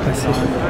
passer.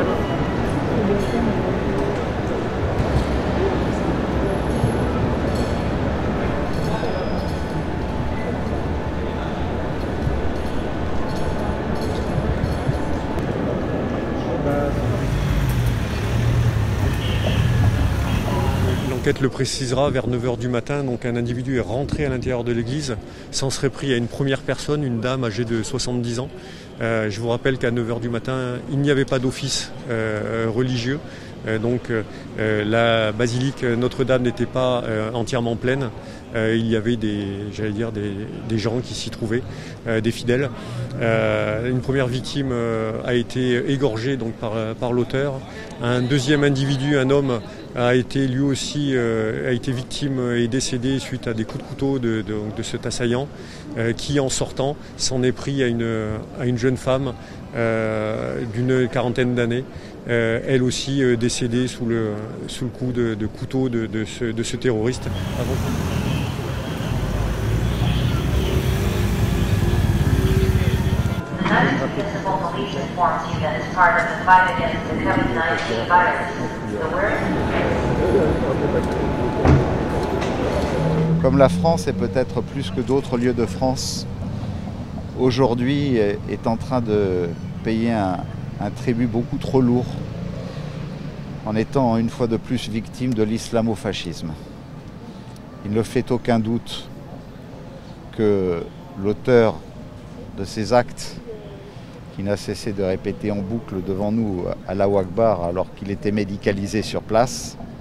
L'enquête le précisera, vers 9 h du matin, donc un individu est rentré à l'intérieur de l'église, s'en serait pris à une première personne, une dame âgée de 70 ans. Je vous rappelle qu'à 9 h du matin, il n'y avait pas d'office religieux, donc la basilique Notre-Dame n'était pas entièrement pleine. Il y avait des gens qui s'y trouvaient, des fidèles. Une première victime a été égorgée donc, par l'auteur. Un deuxième individu, un homme, a été lui aussi victime et décédé suite à des coups de couteau de cet assaillant qui, en sortant, s'en est pris à une jeune femme d'une quarantaine d'années, elle aussi décédée sous le coup de couteau de ce terroriste. Comme la France, et peut-être plus que d'autres lieux de France, aujourd'hui est en train de payer un tribut beaucoup trop lourd en étant une fois de plus victime de l'islamo-fascisme. Il ne fait aucun doute que l'auteur de ces actes, qui n'a cessé de répéter en boucle devant nous Allahu Akbar alors qu'il était médicalisé sur place,